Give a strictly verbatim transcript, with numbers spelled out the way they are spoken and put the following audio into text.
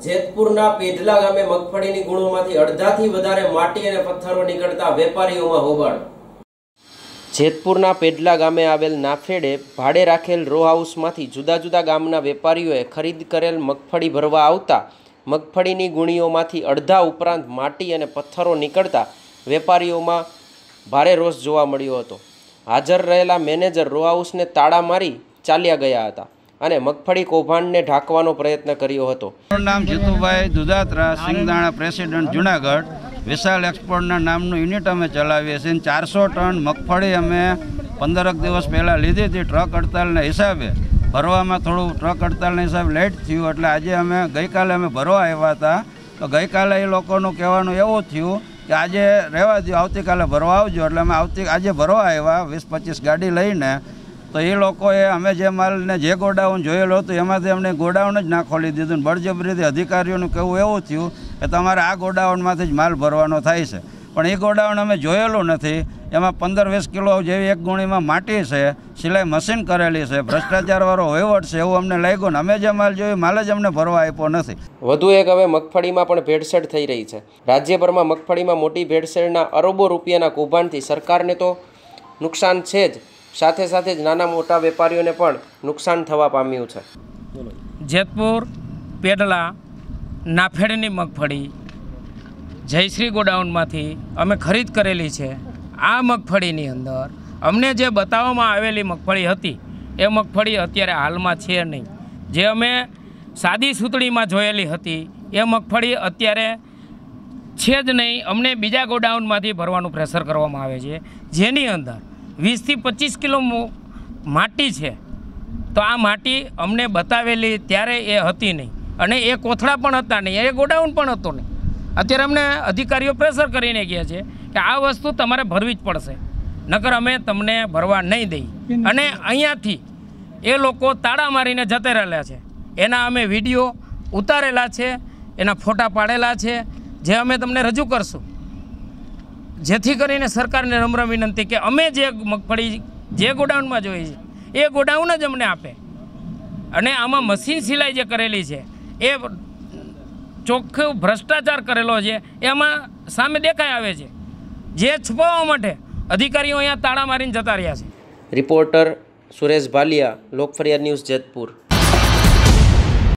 જેતપુરના પેઢલા ગામે મગફળીની ગુણોમાંથી અડધાથી વધારે માટી અને પથ્થરો નીકળતા વેપારીઓમાં હોબાળો। જેતપુરના પેઢલા ગામે આવેલ નાફેડે ભાડે રાખેલ રો હાઉસમાંથી જુદા જુદા ગામના વેપારીઓએ ખરીદ કરેલ મગફળી ભરવા આવતા મગફળીની ગુણીઓમાંથી અડધા ઉપરાંત માટી અને પથ્થરો નીકળતા વેપારીઓમાં ભારે રોષ જોવા મળ્યો હતો। હાજર રહેલા મેનેજર રો હાઉસને તાળા મારી ચાલ્યા ગયા હતા અને મગફળી કૌભાંડને ઢાંકવાનો પ્રયત્ન કર્યો હતો। મારું નામ જીતુભાઈ દુધાત્રા, સિંગદાણા પ્રેસિડેન્ટ જુનાગઢ। વિશાલ એક્સપોર્ટના નામનું યુનિટ અમે ચલાવીએ છીએ। ચારસો ટન મગફળી અમે પંદરક દિવસ પહેલાં લીધી હતી ટ્રક હડતાલના હિસાબે। ભરવામાં થોડું ટ્રક હડતાલના હિસાબે લેટ થયું એટલે આજે અમે ગઈકાલે અમે ભરવા આવ્યા હતા તો ગઈકાલે એ લોકોનું કહેવાનું એવું થયું કે આજે રહેવા દો, આવતીકાલે ભરવા આવજો। એટલે અમે આવતી આજે ભરવા આવ્યા વીસ પચીસ ગાડી લઈને। તો એ લોકોએ અમે જે માલને જે ગોડાઉન જોયેલું હતું એમાંથી અમને ગોડાઉન જ ના ખોલી દીધું ને બળજબરીથી અધિકારીઓનું કહેવું એવું થયું કે તમારે આ ગોડાઉનમાંથી જ માલ ભરવાનો થાય છે, પણ એ ગોડાઉન અમે જોયેલું નથી। એમાં પંદર વીસ કિલો જેવી એક ગુણીમાં માટી છે, સિલાઈ મશીન કરેલી છે, ભ્રષ્ટાચારવાળો વહીવટ છે એવું અમને લાગ્યું ને અમે જે માલ જોયો માલ જ અમને ભરવા આપ્યો નથી। વધુ એક હવે મગફળીમાં પણ ભેળસેળ થઈ રહી છે। રાજ્યભરમાં મગફળીમાં મોટી ભેળસેળના અરબો રૂપિયાના કૌભાંડથી સરકારને તો નુકસાન છે જ, સાથે સાથે જ નાના મોટા વેપારીઓને પણ નુકસાન થવા પામ્યું છે। જેતપુર પેઢલા નાફેડની મગફળી જયશ્રી ગોડાઉનમાંથી અમે ખરીદ કરેલી છે। આ મગફળીની અંદર અમને જે બતાવવામાં આવેલી મગફળી હતી એ મગફળી અત્યારે હાલમાં છે નહીં। જે અમે સાદી સૂતળીમાં જોયેલી હતી એ મગફળી અત્યારે છે જ નહીં। અમને બીજા ગોડાઉનમાંથી ભરવાનું પ્રેશર કરવામાં આવે છે, જેની અંદર વીસથી પચીસ કિલો માટી છે। તો આ માટી અમને બતાવેલી ત્યારે એ હતી નહીં અને એ કોથળા પણ હતા નહીં, એ ગોડાઉન પણ હતો નહીં। અત્યારે અમને અધિકારીઓ પ્રેશર કરીને ગયા છે કે આ વસ્તુ તમારે ભરવી જ પડશે, નકર અમે તમને ભરવા નહીં દઈએ। અને અહીંયાથી એ લોકો તાળા મારીને જતા રહેલા છે, એના અમે વિડીયો ઉતારેલા છે, એના ફોટા પાડેલા છે, જે અમે તમને રજૂ કરશું, જેથી કરીને સરકારને નમ્ર વિનંતી કે અમે જે મગફળી જે ગોડાઉનમાં જોઈએ છે એ ગોડાઉન જ અમને આપે। અને આમાં મશીન સિલાઈ જે કરેલી છે એ ચોખ્ખો ભ્રષ્ટાચાર કરેલો છે, એમાં સામે દેખાઈ આવે છે, જે છુપાવવા માટે અધિકારીઓ અહીંયા તાળા મારીને જતા રહ્યા છે। Reporter Suresh Bhaliya, Lokfariyad news, Jetpur.